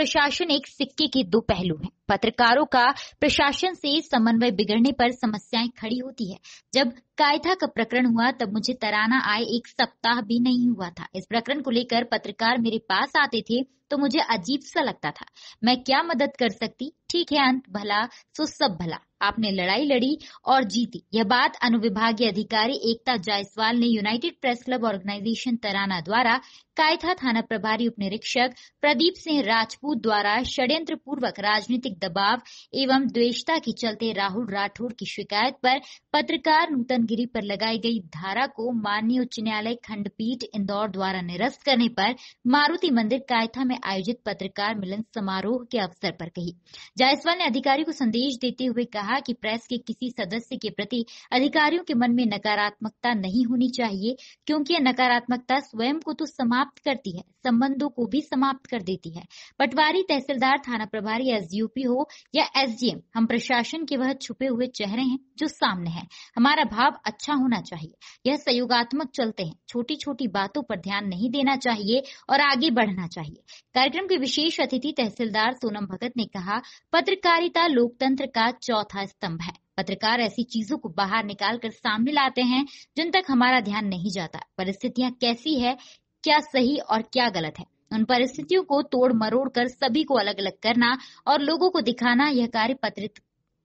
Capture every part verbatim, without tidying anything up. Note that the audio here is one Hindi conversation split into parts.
प्रशासन एक सिक्के के दो पहलू हैं। पत्रकारों का प्रशासन से समन्वय बिगड़ने पर समस्याएं खड़ी होती है। जब कायथा का प्रकरण हुआ तब मुझे तराना आए एक सप्ताह भी नहीं हुआ था। इस प्रकरण को लेकर पत्रकार मेरे पास आते थे तो मुझे अजीब सा लगता था। मैं क्या मदद कर सकती? ठीक है, अंत भला सो सब भला। आपने लड़ाई लड़ी और जीती। यह बात अनुविभागीय अधिकारी एकता जायसवाल ने united press club organisation Tarana द्वारा कायथा थाना प्रभारी उपनिरीक्षक प्रदीप सिंह राजपूत द्वारा षड्यंत्र पूर्वक राजनीतिक दबाव एवं द्वेषता के चलते राहुल राठौड़ की शिकायत पर पत्रकार नूतन गिरी पर लगाई गई धारा को माननीय उच्च न्यायालय खंडपीठ इंदौर द्वारा निरस्त करने पर मारुति मंदिर कायथा में आयोजित पत्रकार मिलन समारोह के अवसर पर कही। जायसवाल ने अधिकारी को संदेश देते हुए कहा कि प्रेस के किसी सदस्य के प्रति अधिकारियों के मन में नकारात्मकता नहीं होनी चाहिए, क्योंकि यह नकारात्मकता स्वयं को तो समाप्त करती है, संबंधों को भी समाप्त कर देती है। पटवारी, तहसीलदार, थाना प्रभारी, एसडीओपी हो या एसडीएम, हम प्रशासन के वह छुपे हुए चेहरे हैं जो सामने हैं। हमारा भाव अच्छा होना चाहिए, यह सहयोगात्मक चलते हैं। छोटी छोटी बातों पर ध्यान नहीं देना चाहिए और आगे बढ़ना चाहिए। कार्यक्रम के विशेष अतिथि तहसीलदार सोनम भगत ने कहा, पत्रकारिता लोकतंत्र का चौथा स्तंभ है। पत्रकार ऐसी चीजों को बाहर निकाल कर सामने लाते हैं जिन तक हमारा ध्यान नहीं जाता। परिस्थितियां कैसी है, क्या सही और क्या गलत है, उन परिस्थितियों को तोड़ मरोड़ कर सभी को अलग अलग करना और लोगों को दिखाना, यह कार्य पत्रित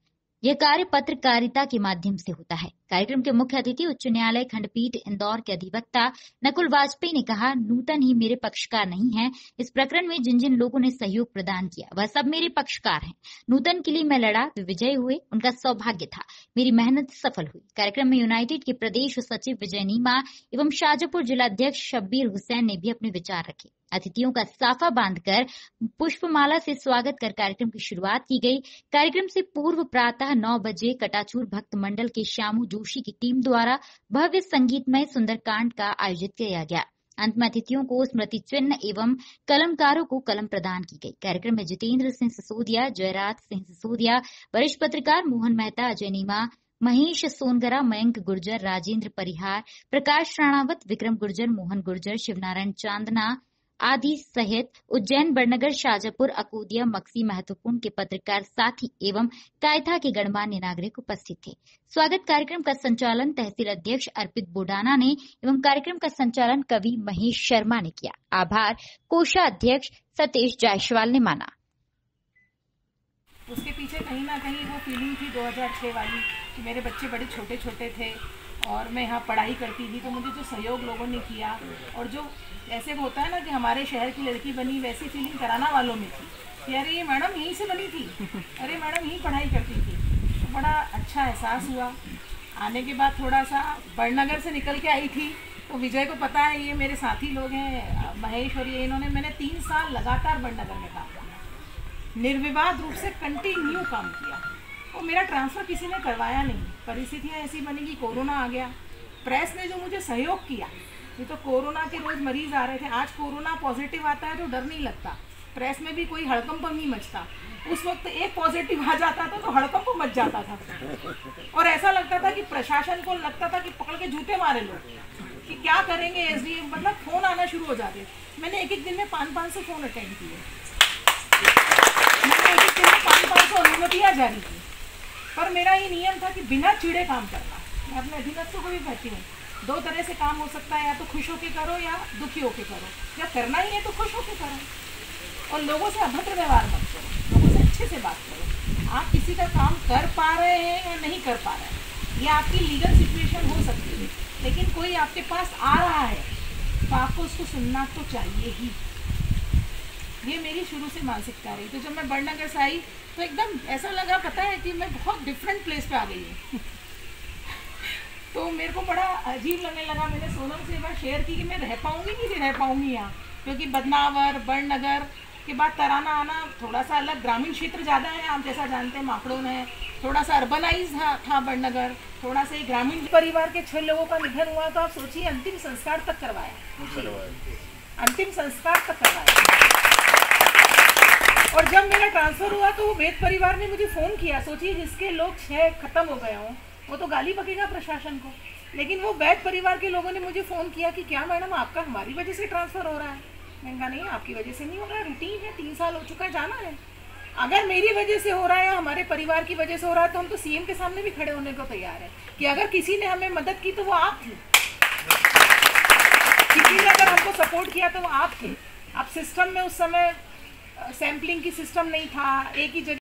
यह कार्य पत्रकारिता के माध्यम से होता है। कार्यक्रम के मुख्य अतिथि उच्च न्यायालय खंडपीठ इंदौर के अधिवक्ता नकुल वाजपेयी ने कहा, नूतन ही मेरे पक्षकार नहीं है। इस प्रकरण में जिन जिन लोगों ने सहयोग प्रदान किया वह सब मेरे पक्षकार हैं। नूतन के लिए मैं लड़ा, वे विजयी हुए, उनका सौभाग्य था, मेरी मेहनत सफल हुई। कार्यक्रम में यूनाइटेड के प्रदेश सचिव विजय नीमा एवं शाजापुर जिलाध्यक्ष शब्बीर हुसैन ने भी अपने विचार रखे। अतिथियों का साफा बांधकर पुष्पमाला से स्वागत कर कार्यक्रम की शुरुआत की गई। कार्यक्रम से पूर्व प्रातः नौ बजे कटाचूर भक्त मंडल के श्यामू जोशी की टीम द्वारा भव्य संगीतमय सुंदरकांड का आयोजित किया गया। अंत में अतिथियों को स्मृति चिन्ह एवं कलमकारों को कलम प्रदान की गई। कार्यक्रम में जितेंद्र सिंह सिसोदिया, जयराज सिंह सिसोदिया, वरिष्ठ पत्रकार मोहन मेहता, अजय नीमा, महेश सोनगरा, मयंक गुर्जर, राजेंद्र परिहार, प्रकाश राणावत, विक्रम गुर्जर, मोहन गुर्जर, शिवनारायण चांदना आदि सहित उज्जैन, बड़नगर, शाजापुर, अकोदिया, मक्सी महत्वपूर्ण के पत्रकार साथी एवं कायथा के गणमान्य नागरिक उपस्थित थे। स्वागत कार्यक्रम का संचालन तहसील अध्यक्ष अर्पित बोडाना ने एवं कार्यक्रम का संचालन कवि महेश शर्मा ने किया। आभार कोषाध्यक्ष सतीश जायसवाल ने माना। उसके पीछे कहीं ना कहीं वो फीलिंग थी दो हज़ार छह वाली कि मेरे बच्चे बड़े छोटे छोटे थे और मैं यहाँ पढ़ाई करती थी, तो मुझे जो सहयोग लोगों ने किया और जो ऐसे होता है ना कि हमारे शहर की लड़की बनी, वैसी फीलिंग कराना वालों में थी कि अरे ये मैडम यहीं से बनी थी, अरे मैडम यहीं पढ़ाई करती थी। तो बड़ा अच्छा एहसास हुआ। आने के बाद थोड़ा सा बड़नगर से निकल के आई थी, तो विजय को पता है, ये मेरे साथी लोग हैं महेश और ये, इन्होंने मैंने तीन साल लगातार बड़नगर में काम किया, निर्विवाद रूप से कंटिन्यू काम किया। तो मेरा ट्रांसफ़र किसी ने करवाया नहीं। परिस्थितियाँ ऐसी बनी कि कोरोना आ गया। प्रेस ने जो मुझे सहयोग किया, ये तो कोरोना के रोज़ मरीज़ आ रहे थे, आज कोरोना पॉजिटिव आता है तो डर नहीं लगता, प्रेस में भी कोई हड़कंप नहीं मचता। उस वक्त एक पॉजिटिव आ जाता था तो हड़कंप मच जाता था और ऐसा लगता था कि प्रशासन को लगता था कि पकड़ के जूते मारे लोग कि क्या करेंगे एसडीएम, मतलब फ़ोन आना शुरू हो जाते। मैंने एक एक दिन में पाँच पाँच सौ फ़ोन अटेंड किए, मैंने एक एक दिन में पाँच पाँच सौ अनुमतियाँ जारी की, पर मेरा ये नियम था कि बिना चिड़े काम करना। मैं अपने अधीनस्थों को भी कहती हूँ, दो तरह से काम हो सकता है, या तो खुश होके करो या दुखी होके करो, या करना ही है तो खुश होके करो और लोगों से अभद्र व्यवहार मत करो, लोगों से अच्छे से बात करो। आप किसी का काम कर पा रहे हैं या नहीं कर पा रहे हैं, ये आपकी लीगल सिचुएशन हो सकती है, लेकिन कोई आपके पास आ रहा है तो आपको उसको सुनना तो चाहिए ही। ये मेरी शुरू से मानसिकता रही। तो जब मैं बड़नगर से आई तो एकदम ऐसा लगा, पता है कि मैं बहुत डिफरेंट प्लेस पे आ गई हूँ तो मेरे को बड़ा अजीब लगने लगा। मैंने सोनम से बात शेयर की कि मैं रह पाऊँगी कि नहीं रह पाऊँगी यहाँ, क्योंकि बदनावर, बड़नगर के बाद तराना आना थोड़ा सा अलग, ग्रामीण क्षेत्र ज़्यादा है, आप जैसा जानते हैं माखड़ोन है, थोड़ा सा अर्बनाइज था, था बड़नगर, थोड़ा सा ग्रामीण। परिवार के छह लोगों का निधन हुआ तो आप सोचिए, अंतिम संस्कार तक करवाया, अंतिम संस्कार तक करवाया। और जब मेरा ट्रांसफ़र हुआ तो वो वेद परिवार ने मुझे फ़ोन किया। सोचिए, जिसके लोग छः ख़त्म हो गए हों वो तो गाली बकेगा प्रशासन को, लेकिन वो वैद परिवार के लोगों ने मुझे फ़ोन किया कि क्या मैडम आपका हमारी वजह से ट्रांसफ़र हो रहा है। मैंने कहा नहीं, आपकी वजह से नहीं हो रहा है, रूटीन है, तीन साल हो चुका है, जाना है। अगर मेरी वजह से हो रहा है या हमारे परिवार की वजह से हो रहा है तो हम तो सीएम के सामने भी खड़े होने को तैयार है कि अगर किसी ने हमें मदद की तो वो आप थे, किसी ने अगर हमको सपोर्ट किया तो वो आप थे। अब सिस्टम में उस समय सैम्पलिंग की सिस्टम नहीं था, एक ही जगह